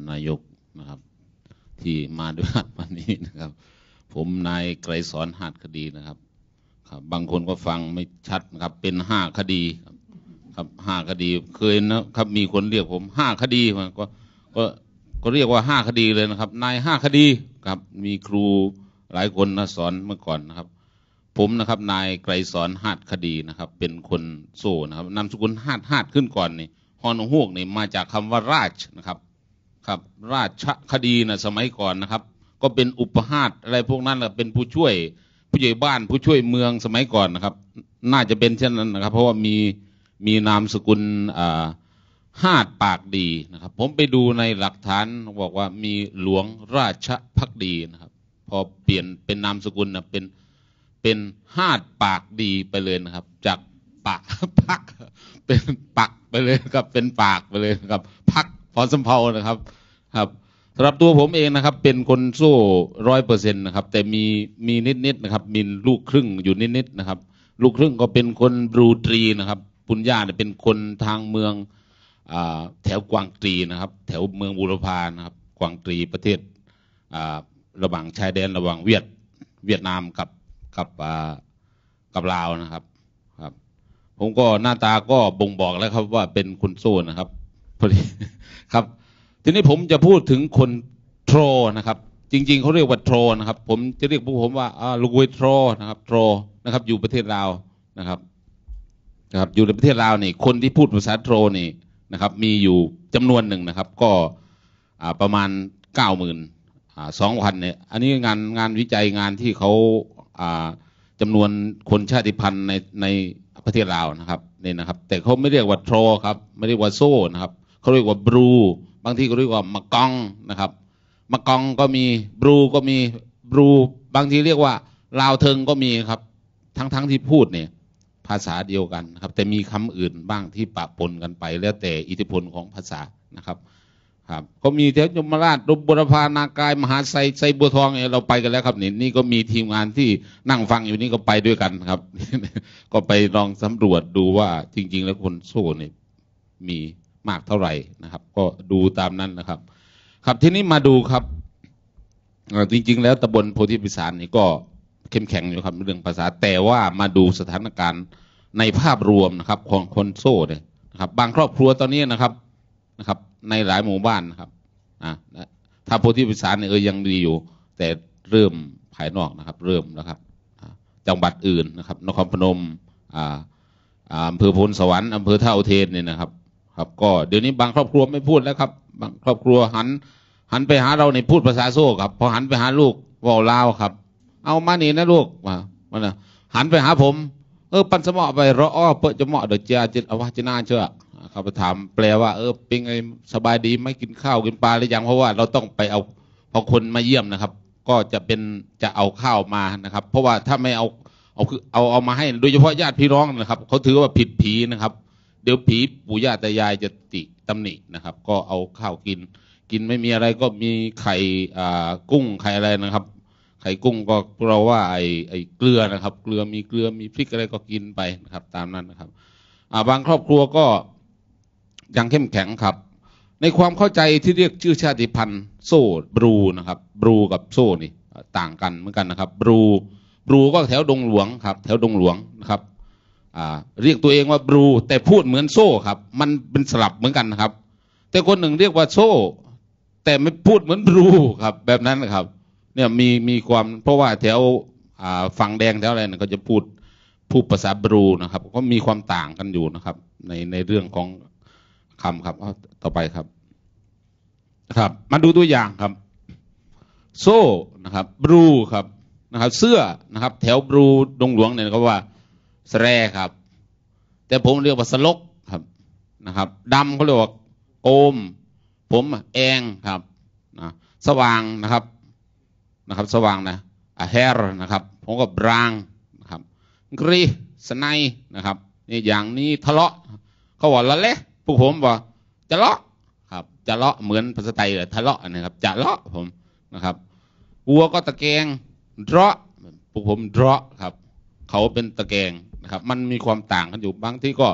นายกนะครับที่มาด้วยวันนี้นะครับผมนายไกรสอนหาดคดีนะครับครับบางคนก็ฟังไม่ชัดนะครับเป็น5 คดีครับ5 คดีเคยนะครับมีคนเรียกผม5 คดีก็เรียกว่า5 คดีเลยนะครับนาย5 คดีครับมีครูหลายคนนะสอนเมื่อก่อนนะครับผมนะครับนายไกรสอนหาดคดีนะครับเป็นคนโซ่นะครับนามสกุลหาดขึ้นก่อนนี่ฮอนฮวกนี่มาจากคำว่าราชนะครับครับราชคดีนะสมัยก่อนนะครับก็เป็นอุปหาดอะไรพวกนั้นนะเป็นผู้ช่วยผู้ใหญ่บ้านผู้ช่วยเมืองสมัยก่อนนะครับน่าจะเป็นเช่นนั้นนะครับเพราะว่ามีนามสกุลหาดปากดีนะครับผมไปดูในหลักฐานบอกว่ามีหลวงราชภักดีนะครับพอเปลี่ยนเป็นนามสกุลนะเป็นหาดปากดีไปเลยนะครับจากปากพักเป็นปักไปเลยครับเป็นปากไปเลยครับพักพอสำเภานะครับครับสำหรับตัวผมเองนะครับเป็นคนโซ่100%นะครับแต่มีนิดนะครับมีลูกครึ่งอยู่นิดนะครับลูกครึ่งก็เป็นคนบรูตรีนะครับปุญญาเนี่ยเป็นคนทางเมืองแถวกวางตรีนะครับแถวเมืองบูรพานะครับกวางตรีประเทศระหว่างชายแดนระหว่างเวียดนามกับลาวนะครับครับผมก็หน้าตาก็บ่งบอกแล้วครับว่าเป็นคนโซ่นะครับพอดีครับทีนี้ผมจะพูดถึงคนโทรนะครับจริงๆเขาเรียกว่าโทรนะครับผมจะเรียกพวกผมว่าลูกเวโทรนะครับโทรนะครับอยู่ประเทศลาวนะครับอยู่ในประเทศลาวนี่คนที่พูดภาษาโทรนี่นะครับมีอยู่จำนวนหนึ่งนะครับก็ประมาณ 92,000เนี่ยอันนี้งานวิจัยงานที่เขาจำนวนคนชาติพันธุ์ในประเทศลาวนะครับนี่นะครับแต่เขาไม่เรียกว่าโทรครับไม่เรียกว่าโซ่นะครับเขาเรียกว่าบรูบางทีก็เรียกว่ามะกองนะครับมะกองก็มีบรูก็มีบรูบางทีเรียกว่าลาวเทิงก็มีครับทั้งที่พูดเนี่ยภาษาเดียวกันครับแต่มีคำอื่นบ้างที่ปะปนกันไปแล้วแต่อิทธิพลของภาษานะครับครับก็มีแถวยมราชบุรพานากายมหาไซบัวทองเนี่ยเราไปกันแล้วครับนี่ก็มีทีมงานที่นั่งฟังอยู่นี่ก็ไปด้วยกันครับ ก็ไปลองสำรวจดูว่าจริงๆแล้วคนโซ่เนี่ยมีมากเท่าไหร่นะครับก็ดูตามนั้นนะครับครับทีนี้มาดูครับจริงๆแล้วตำบลโพธิพิสารนี่ก็เข้มแข็งอยู่ครับเรื่องภาษาแต่ว่ามาดูสถานการณ์ในภาพรวมนะครับของคนโซ่เนี่ยนะครับบางครอบครัวตอนนี้นะครับในหลายหมู่บ้านนะครับถ้าโพธิพิสารเนี่ยยังดีอยู่แต่เริ่มภายนอกนะครับเริ่มแล้วครับจังหวัดอื่นนะครับนครพนมอำเภอโพนสวรรค์อำเภอท่าอุเทนเนี่ยนะครับก็เดี๋ยวนี้บางครอบครัวไม่พูดแล้วครับบางครอบครัวหันไปหาเราในพูดภาษาโซ่ครับพอหันไปหาลูกว่าลาวครับเอามานี่นะลูกมานะหันไปหาผมปันสมอไปรอเปิดจะเหมาะเดี๋ยวจะเอาว่าจะน่าเชื่อเขาไปถามแปลว่าเป็นไงสบายดีไม่กินข้าวกินปลาหรือยังเพราะว่าเราต้องไปเอาพอคนมาเยี่ยมนะครับก็จะเอาข้าวมานะครับเพราะว่าถ้าไม่เอามาให้โดยเฉพาะญาติพี่น้องนะครับเขาถือว่าผิดผีนะครับเดี๋ยวผีปู่ย่าตายายจะตำหนินะครับก็เอาข้าวกินไม่มีอะไรก็มีไข่กุ้งไข่อะไรนะครับไข่กุ้งก็เราว่าไอ้เกลือนะครับเกลือมีพริกอะไรก็กินไปนะครับตามนั้นนะครับบางครอบครัวก็ยังเข้มแข็งครับในความเข้าใจที่เรียกชื่อชาติพันธุ์โซ่บรูนะครับบรูกับโซ่นี่ต่างกันเหมือนกันนะครับบรูก็แถวดงหลวงครับแถวดงหลวงนะครับเรียกตัวเองว่าบรูแต่พูดเหมือนโซ่ครับมันเป็นสลับเหมือนกันนะครับแต่คนหนึ่งเรียกว่าโซ่แต่ไม่พูดเหมือนบรูครับแบบนั้นนะครับเนี่ยมีความเพราะว่าแถวฝั่งแดงแถวอะไรเนี่ยเขาจะพูดภาษาบรูนะครับก็มีความต่างกันอยู่นะครับในเรื่องของคำครับต่อไปครับมาดูตัวอย่างครับโซ่นะครับบรูครับนะครับเสื้อนะครับแถวบรูดงหลวงเนี่ยเขาว่าสแรครับแต่ผมเรียกว่าสลกครับนะครับดำเขาเรียกว่าโอมผมแองครับสว่างนะครับสว่างนะแฮร์นะครับผมก็บรางนะครับกรีสไนนะครับนี่อย่างนี้ทะเลาะเขาบอกละเละพวกผมบอกจะเลาะครับจะเลาะเหมือนภาษาไทยเลยทะเลาะนะครับจะเลาะผมนะครับวัวก็ตะแกงเดาะพวกผมเดาะครับเขาเป็นตะแกงนะครับมันมีความต่างกันอยู่บางที่ก็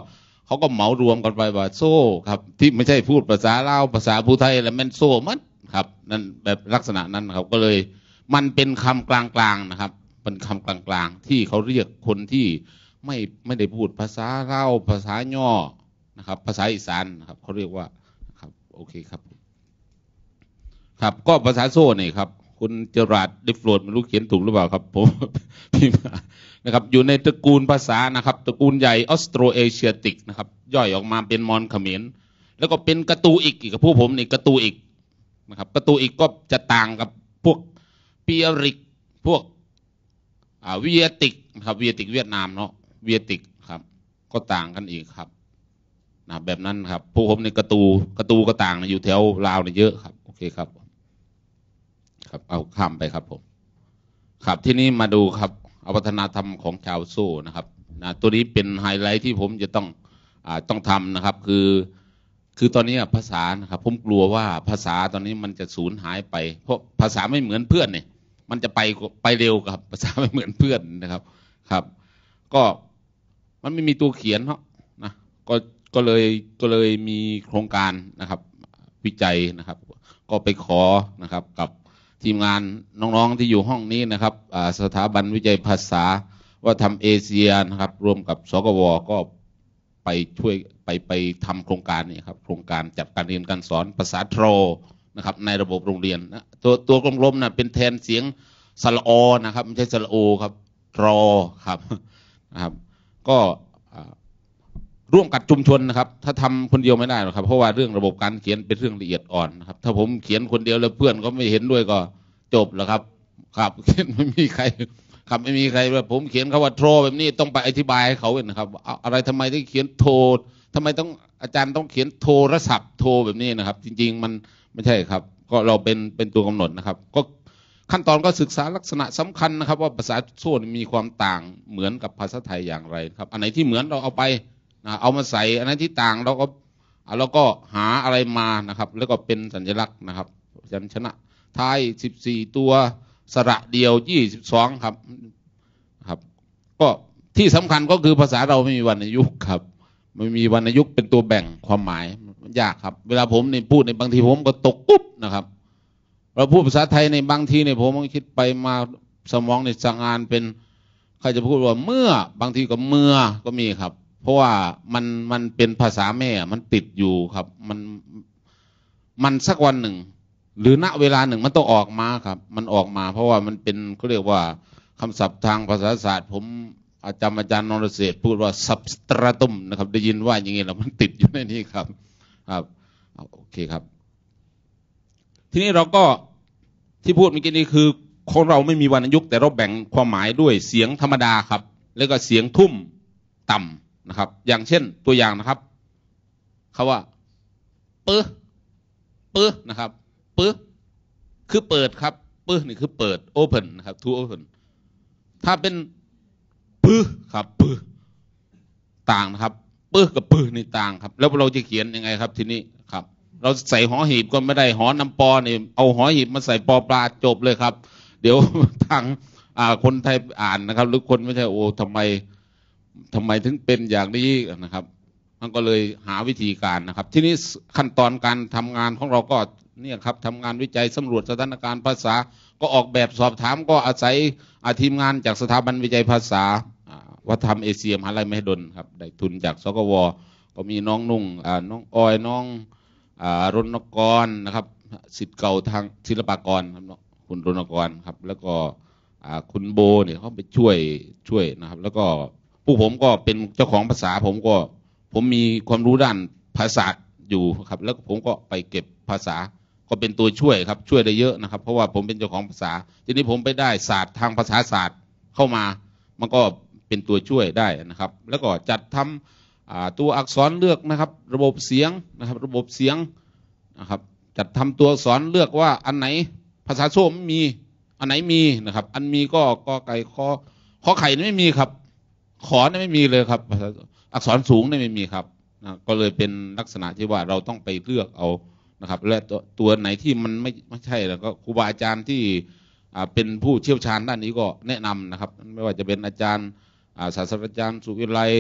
เขาก็เหมารวมกันไปว่าโซ่ครับที่ไม่ใช่พูดภาษาลาวภาษาภูไทยแล้วมันโซ่มันครับนั่นแบบลักษณะนั้นครับก็เลยมันเป็นคำกลางๆนะครับเป็นคำกลางๆที่เขาเรียกคนที่ไม่ได้พูดภาษาลาวภาษาย่อนะครับภาษาอีสานนะครับเขาเรียกว่าครับโอเคครับครับก็ภาษาโซ่นี่ครับคุณเจอราร์ดดิฟโรดไม่รู้เขียนถูกหรือเปล่าครับผมพิมพ์มานะครับอยู่ในตระกูลภาษานะครับตระกูลใหญ่ออสโตรเอเชียติกนะครับย่อยออกมาเป็นมอญเขมรแล้วก็เป็นกระตูอีกกับผู้ผมนี่กระตูอีกนะครับกระตูอีกก็จะต่างกับพวกเปียริกพวกเวียติกนะครับเวียติกเวียดนามเนาะเวียติกครับก็ต่างกันอีกครับนะแบบนั้นครับผู้ผมในกระตูก็ต่างนะอยู่แถวลาวเนี่ยเยอะครับโอเคครับครับเอาข้ามไปครับผมครับที่นี้มาดูครับเอาวัฒนธรรมของชาวโซ่นะครับนะตัวนี้เป็นไฮไลท์ที่ผมจะต้องทำนะครับคือตอนนี้ภาษานะครับผมกลัวว่าภาษาตอนนี้มันจะสูญหายไปเพราะภาษาไม่เหมือนเพื่อนเนี่ยมันจะไปเร็วครับภาษาไม่เหมือนเพื่อนนะครับครับก็มันไม่มีตัวเขียนเนาะนะก็เลยมีโครงการนะครับวิจัยนะครับก็ไปขอนะครับกับทีมงานน้องๆที่อยู่ห้องนี้นะครับสถาบันวิจัยภาษาว่าทำเอเชียนะครับรวมกับสกวก็ไปช่วยไปทำโครงการนี้ครับโครงการจัดการเรียนการสอนภาษาโทรนะครับในระบบโรงเรียนนะตัวกลมๆนะเป็นแทนเสียงสระอนะครับไม่ใช่สระโอครับโทรครับนะครับก็ร่วมกับชุมชนนะครับถ้าทำคนเดียวไม่ได้หรอกครับเพราะว่าเรื่องระบบการเขียนเป็นเรื่องละเอียดอ่อนนะครับถ้าผมเขียนคนเดียวแล้วเพื่อนก็ไม่เห็นด้วยก็จบแล้วครับครับไม่มีใครครับไม่มีใครว่าผมเขียนคำว่าโทรแบบนี้ต้องไปอธิบายให้เขานะครับอะไรทำไมต้องเขียนโทรทำไมต้องอาจารย์ต้องเขียนโทรศัพท์โทรแบบนี้นะครับจริงๆมันไม่ใช่ครับก็เราเป็นตัวกำหนดนะครับก็ขั้นตอนก็ศึกษาลักษณะสำคัญนะครับว่าภาษาโซ่มีความต่างเหมือนกับภาษาไทยอย่างไรครับอันไหนที่เหมือนเราเอาไปเอามาใส่อันนั้นที่ต่างเราก็หาอะไรมานะครับแล้วก็เป็นสัญลักษณ์นะครับยัญชนะท้าย14ตัวสระเดียว22ครับก็ที่สำคัญก็คือภาษาเราไม่มีวรรณยุกต์ครับไม่มีวรรณยุกต์เป็นตัวแบ่งความหมายยากครับเวลาผมในพูดในบางทีผมก็ตกปุ๊บนะครับเราพูดภาษาไทยในบางทีเนี่ยผมคิดไปมาสมองในสั่งงานเป็นใครจะพูดว่าเมื่อบางทีก็เมื่อก็มีครับเพราะว่ามันเป็นภาษาแม่มันติดอยู่ครับมันสักวันหนึ่งหรือณเวลาหนึ่งมันต้องออกมาครับมันออกมาเพราะว่ามันเป็นเขาเรียกว่าคำศัพท์ทางภาษาศาสตร์ผมอาจารย์นรเศรษฐ์พูดว่า substratum นะครับได้ยินว่าอย่างนี้แล้วมันติดอยู่ในนี้ครับโอเคครับทีนี้เราก็ที่พูดเมื่อกี้นี้คือของเราไม่มีวรรณยุกต์แต่เราแบ่งความหมายด้วยเสียงธรรมดาครับแล้วก็เสียงทุ่มต่ำนะครับอย่างเช่นตัวอย่างนะครับคำว่าปื้อนะครับปื้อคือเปิดครับปื้อนี่คือเปิด open นะครับ to open ถ้าเป็นปื้อครับปื้อต่างนะครับปื้อกับปื้อนี่ต่างครับแล้วเราจะเขียนยังไงครับทีนี้ครับเราใส่หอหีบก็ไม่ได้หอนำปอนี่เอาหอหีบมาใส่ปอปลาจบเลยครับเดี๋ยวทางคนไทยอ่านนะครับหรือคนไม่ใช่โอ้ทำไมถึงเป็นอย่างนี้นะครับมันก็เลยหาวิธีการนะครับทีนี้ขั้นตอนการทำงานของเราก็เนี่ยครับทำงานวิจัยสำรวจสถานการณ์ภาษาก็ออกแบบสอบถามก็อาศัยทีมงานจากสถาบันวิจัยภาษาวัฒนธรรมเอเชียมหาลัยมหิดลครับได้ทุนจากสกวก็มีน้องนุ่งน้องออยน้องรณกรนะครับศิษย์เก่าทางศิลปากรครับคุณรณกรครับแล้วก็คุณโบเนี่ยเขาไปช่วยนะครับแล้วก็ผู้ผมก็เป็นเจ้าของภาษาผมมีความรู้ด้านภาษาอยู่ครับแล้วผมก็ไปเก็บภาษาก็เป็นตัวช่วยครับช่วยได้เยอะนะครับเพราะว่าผมเป็นเจ้าของภาษาทีนี้ผมไปได้ศาสตร์ทางภาษาศาสตร์เข้ามามันก็เป็นตัวช่วยได้นะครับแล้วก็จัดทำตัวอักษรเลือกนะครับระบบเสียงนะครับระบบเสียงนะครับจัดทำตัวอักษรเลือกว่าอันไหนภาษาโซ่ไม่มีอันไหนมีนะครับอันมีก็ไก่ขอไข่ไม่มีครับขอไม่มีเลยครับอักษรสูงไม่มีครับก็เลยเป็นลักษณะที่ว่าเราต้องไปเลือกเอานะครับและตัวไหนที่มันไม่ใช่แล้วก็ครูบาอาจารย์ที่เป็นผู้เชี่ยวชาญด้านนี้ก็แนะนำนะครับไม่ว่าจะเป็นอาจารย์ศาสตราจารย์สุวิไล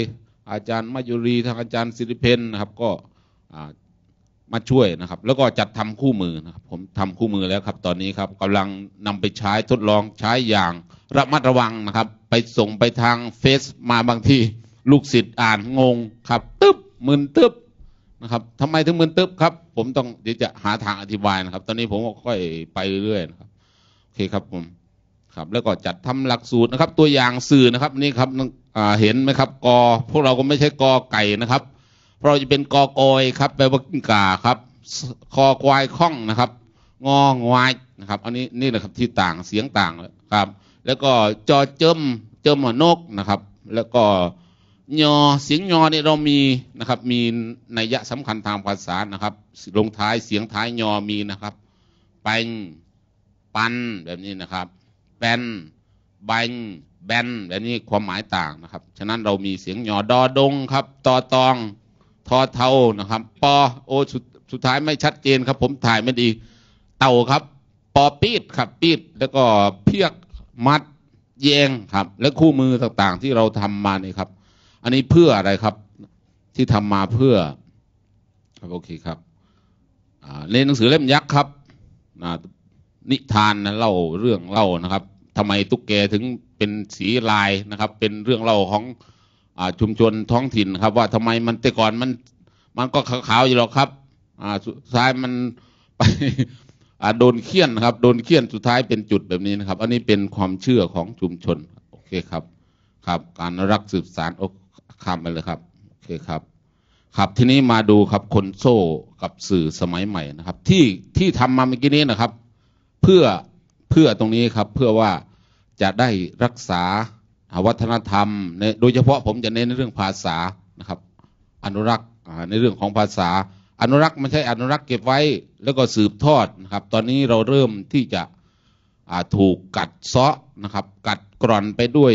อาจารย์มายุรีทางอาจารย์สิริเพนนะครับก็มาช่วยนะครับ แล้วก็จัดทำคู่มือนะครับผมทำคู่มือแล้วครับตอนนี้ครับกำลังนำไปใช้ทดลองใช้อย่างระมัดระวังนะครับไปส่งไปทางเฟซมาบางทีลูกศิษย์อ่านงงครับตึ๊บมึนตึ๊บนะครับทำไมถึงมึนตึ๊บครับผมต้องเดี๋ยวจะหาทางอธิบายนะครับตอนนี้ผมก็ค่อยไปเรื่อยนะครับโอเคครับผมครับแล้วก็จัดทำหลักสูตรนะครับตัวอย่างสื่อนะครับนี่ครับเห็นไหมครับกอพวกเราก็ไม่ใช่กอไก่นะครับเพราะเราจะเป็นกอกอยครับแปลว่ากิ้งก่าครับคอควายข้องนะครับงองวายนะครับอันนี้นี่แหละครับที่ต่างเสียงต่างครับแล้วก็จอเจิมนกนะครับแล้วก็ยอเสียงยอเนี่ยเรามีนะครับมีนัยยะสำคัญทางภาษานะครับลงท้ายเสียงท้ายยอมีนะครับปังปันแบบนี้นะครับแบนบังแบนแบบนี้ความหมายต่างนะครับฉะนั้นเรามีเสียงยอดอดงครับตอตองทอเทานะครับปอโอสุดท้ายไม่ชัดเจนครับผมถ่ายไม่ดีเต่าครับปอปีดครับปีดแล้วก็เพียกมัดแยงครับและคู่มือต่างๆที่เราทำมานี่ครับอันนี้เพื่ออะไรครับที่ทำมาเพื่อครับโอเคครับในหนังสือเล่มยักษ์ครับนิทานนะเล่าเรื่องเล่านะครับทำไมตุ๊กแกถึงเป็นสีลายนะครับเป็นเรื่องเล่าของชุมชนท้องถิ่นครับว่าทำไมมันแต่ก่อนมันก็ขาวๆอยู่หรอกครับสุดท้ายมันไปโดนเคี่ยนครับโดนเคี่ยนสุดท้ายเป็นจุดแบบนี้นะครับอันนี้เป็นความเชื่อของชุมชนโอเคครับครับการรักสืบสานข้ามไปเลยครับโอเคครับครับทีนี้มาดูครับคนโซ่กับสื่อสมัยใหม่นะครับที่ทำมาเมื่อกี้นี้นะครับเพื่อตรงนี้ครับเพื่อว่าจะได้รักษาวัฒนธรรมโดยเฉพาะผมจะเน้นในเรื่องภาษานะครับอนุรักษ์ในเรื่องของภาษาอนุรักษ์ไม่ใช่อนุรักษ์เก็บไว้แล้วก็สืบทอดนะครับตอนนี้เราเริ่มที่จะถูกกัดเซาะนะครับกัดกร่อนไปด้วย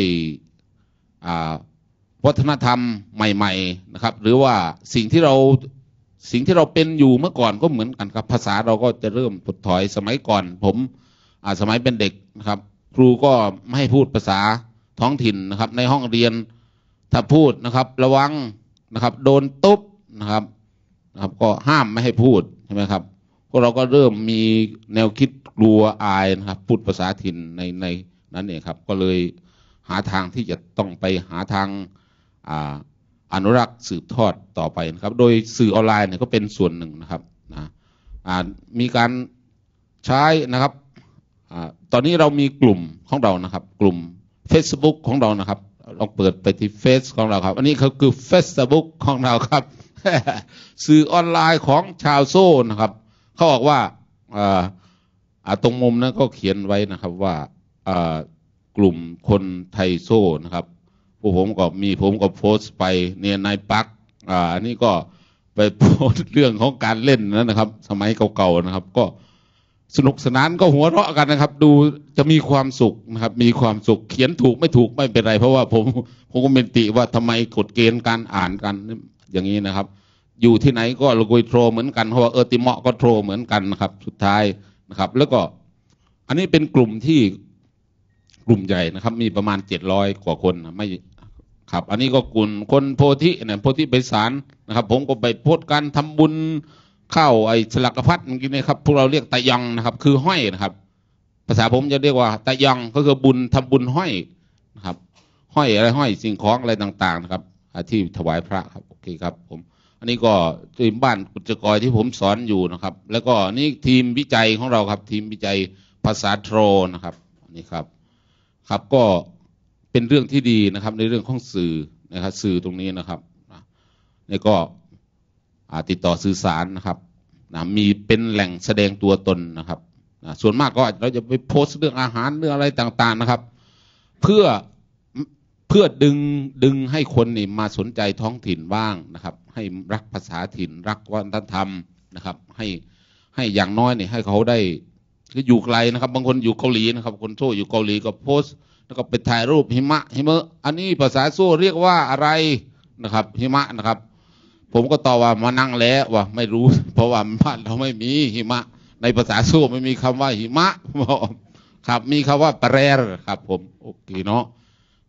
วัฒนธรรมใหม่ๆนะครับหรือว่าสิ่งที่เราเป็นอยู่เมื่อก่อนก็เหมือนกันครับภาษาเราก็จะเริ่มถดถอยสมัยก่อนผมสมัยเป็นเด็กนะครับครูก็ไม่ให้พูดภาษาท้องถิ่นนะครับในห้องเรียนถ้าพูดนะครับระวังนะครับโดนตุ๊บนะครับก็ห้ามไม่ให้พูดใช่ไหมครับพวกเราก็เริ่มมีแนวคิดกลัวอายนะครับพูดภาษาถิ่นในนั้นเองครับก็เลยหาทางที่จะต้องไปหาทางอนุรักษ์สืบทอดต่อไปนะครับโดยสื่อออนไลน์เนี่ยก็เป็นส่วนหนึ่งนะครับมีการใช้นะครับตอนนี้เรามีกลุ่มของเรานะครับกลุ่ม Facebook ของเรานะครับลองเปิดไปที่เฟซของเราครับอันนี้เขาคือ Facebook ของเราครับ สื่อออนไลน์ของชาวโซ่นะครับเขาบอกว่าตรงมุมนั้นก็เขียนไว้นะครับว่ากลุ่มคนไทยโซ่นะครับผมก็โพสต์ไปเนี่ยนายปักอันนี้ก็ไปโพสต์เรื่องของการเล่นนะครับสมัยเก่าๆนะครับก็สนุกสนานก็หัวเราะกันนะครับดูจะมีความสุขนะครับมีความสุขเขียนถูกไม่ถูกไม่เป็นไรเพราะว่าผมก็เป็นติว่าทำไมกฎเกณฑ์การอ่านกันอย่างนี้นะครับอยู่ที่ไหนก็เราคุยโทรเหมือนกันเพราะว่าติเหมาะก็โทรเหมือนกันนะครับสุดท้ายนะครับแล้วก็อันนี้เป็นกลุ่มใหญ่นะครับมีประมาณ700กว่าคนไม่ครับอันนี้ก็กลุ่มคนโพธิเนี่ยโพธิไพศาลนะครับผมก็ไปโพสต์การทำบุญเข้าไอ้สลักพัดเมื่อกี้นี่ครับพวกเราเรียกตะยังนะครับคือห้อยนะครับภาษาผมจะเรียกว่าตะยังก็คือบุญทำบุญห้อยนะครับห้อยอะไรห้อยสิ่งของอะไรต่างๆนะครับที่ถวายพระครับโอเคครับผมอันนี้ก็ทีมบ้านกุจกรที่ผมสอนอยู่นะครับแล้วก็นี่ทีมวิจัยของเราครับทีมวิจัยภาษาโทรนะครับนี่ครับครับก็เป็นเรื่องที่ดีนะครับในเรื่องของสื่อนะครับสื่อตรงนี้นะครับนี่ก็ติดต่อสื่อสารนะครับมีเป็นแหล่งแสดงตัวตนนะครับส่วนมากก็เราจะไปโพสต์เรื่องอาหารเรื่องอะไรต่างๆนะครับเพื่อดึงให้คนนี่มาสนใจท้องถิ่นบ้างนะครับให้รักภาษาถิ่นรักวัฒนธรรมนะครับให้อย่างน้อยเนี่ยให้เขาได้อยู่ไกลนะครับบางคนอยู่เกาหลีนะครับคนโซ่อยู่เกาหลีก็โพสต์แล้วก็ไปถ่ายรูปหิมะอันนี้ภาษาโซ่เรียกว่าอะไรนะครับหิมะนะครับผมก็ตอบว่ามานั่งแล้วว่าไม่รู้เพราะว่าบ้านเราไม่มีหิมะในภาษาโซ่ไม่มีคำว่าหิมะครับมีคำว่าปะแรครับผมโอเคเนาะ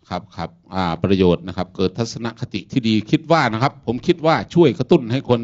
ครับประโยชน์นะครับเกิดทัศนคติที่ดีคิดว่านะครับผมคิดว่าช่วยกระตุ้นให้คน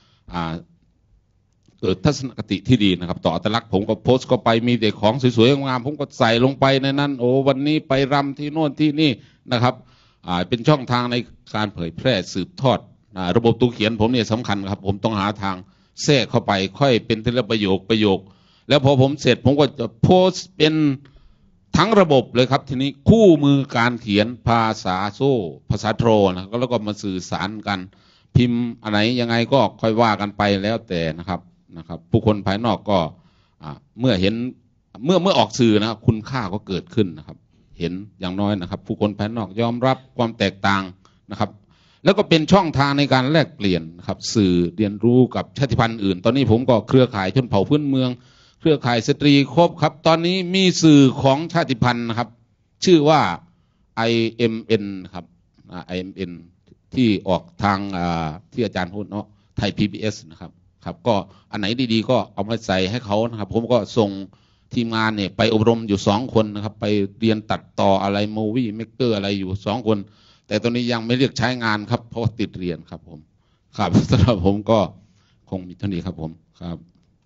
เกิดทัศนคติที่ดีนะครับต่ออัตลักษณ์ผมก็โพสต์ก็ไปมีแต่ของสวยๆงามผมก็ใส่ลงไปในนั้นโอ้วันนี้ไปรำที่โน่นที่นี่นะครับเป็นช่องทางในการเผยแพร่สืบทอดระบบตัวเขียนผมเนี่ยสำคัญครับผมต้องหาทางแทรกเข้าไปค่อยเป็นทีละประโยคแล้วพอผมเสร็จผมก็จะโพสต์เป็นทั้งระบบเลยครับทีนี้คู่มือการเขียนภาษาโซ่ภาษาโทรนะแล้วก็มาสื่อสารกันพิมพ์อะไรยังไงก็ค่อยว่ากันไปแล้วแต่นะครับผู้คนภายนอกก็เมื่อเห็นเมื่อออกสื่อนะครับคุณค่าก็เกิดขึ้นนะครับเห็นอย่างน้อยนะครับผู้คนภายนอกยอมรับความแตกต่างนะครับแล้วก็เป็นช่องทางในการแลกเปลี่ยนนะครับสื่อเรียนรู้กับชาติพันธุ์อื่นตอนนี้ผมก็เครือข่ายชนเผ่าพื้นเมืองเครือข่ายสตรีครบครับตอนนี้มีสื่อของชาติพันธุ์นะครับชื่อว่า IMN ครับIMN ที่ออกทางที่อาจารย์พูดเนาะไทย PBS นะครับก็อันไหนดีๆก็เอามาใส่ให้เขานะครับผมก็ส่งทีมงานเนี่ยไปอบรมอยู่2 คนนะครับไปเรียนตัดต่ออะไรมูวี่เมกเกอร์อะไรอยู่2 คนแต่ตอนนี้ยังไม่เรียกใช้งานครับเพราะติดเรียนครับผมครับสำหรับผมก็คงมีเท่านี้ครับผมครับ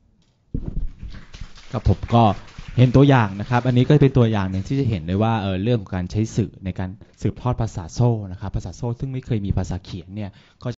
ผมก็เห็นตัวอย่างนะครับอันนี้ก็เป็นตัวอย่างหนึ่งที่จะเห็นได้ว่าเรื่องของการใช้สื่อในการสืบทอดภาษาโซ่นะครับภาษาโซ่ซึ่งไม่เคยมีภาษาเขียนเนี่ยก็